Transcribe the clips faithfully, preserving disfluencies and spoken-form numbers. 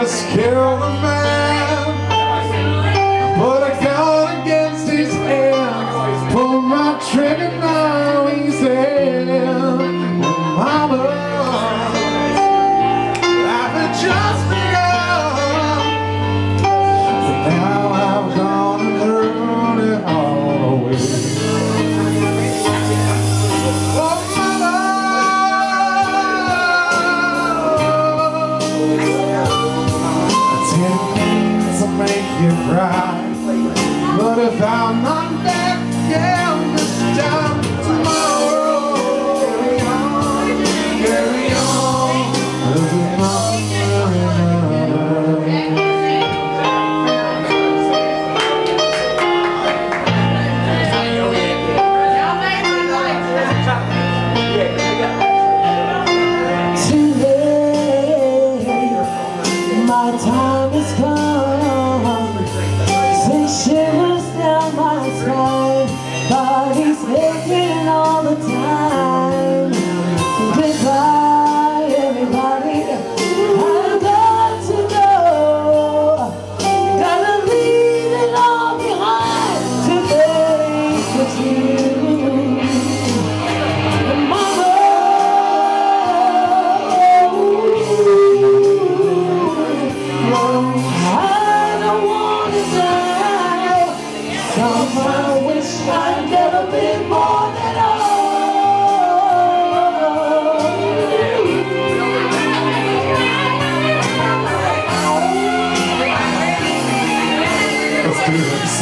just killed a man. Put a gun against his head, pull my trigger, now he's dead. Mama, life had just begun, but now I've gone and thrown it all away. Oh mama, ten things will make you cry, but if I'm not back again this time tomorrow, carry on, there's too late, my time has come. Six shivers down my spine, body's aching all the time. Goodbye, everybody, I've got to go. Gotta leave it all behind to face the truth. And mama, I don't wanna die. Some I wish I'd never been more than old. Let's do this.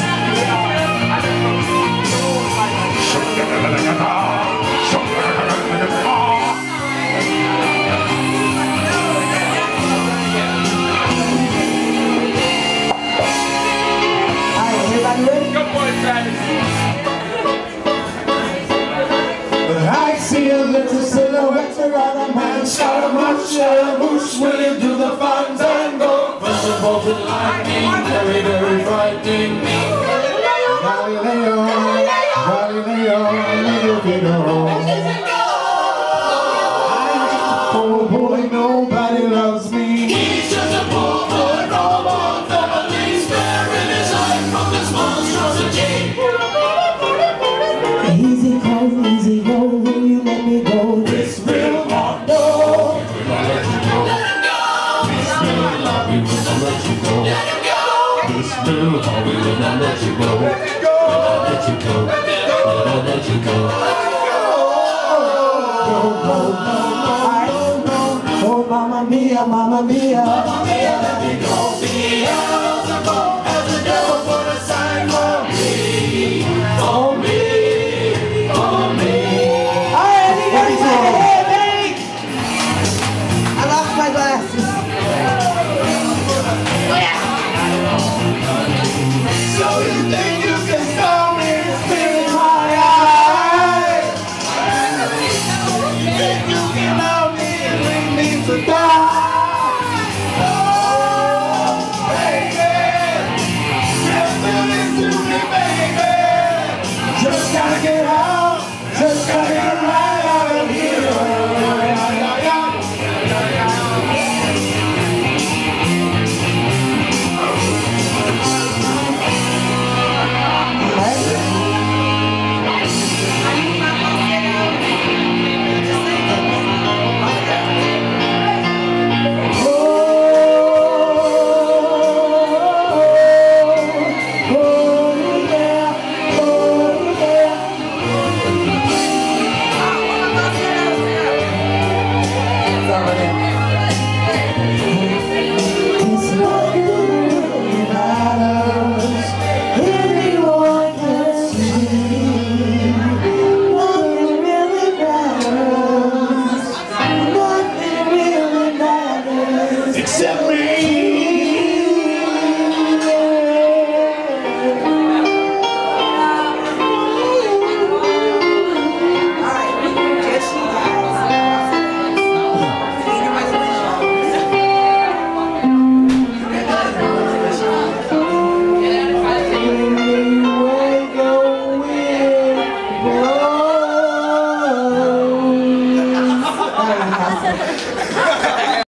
I see a little silhouette around a man, shot a much bush, willing to the fun tango. First of all, the lightning, very, very frightening. Galileo, Galileo, little Figaro. I'm just a poor boy, nobody loves me. He's just a poor boy, no more family, sparing his life from this monstrosity. Easy come, easy go, will you let me go? This will not go. We will not let you go. Let him go. This will not, we will not let you go. Let him go. This will not, we will not let you go. Let him go. Let you go. Let him go. Let let you go. Let him go. Go, go, go, go, go. Oh, mamma mia, mamma mia, mamma mia, let me go. Be as a devil for a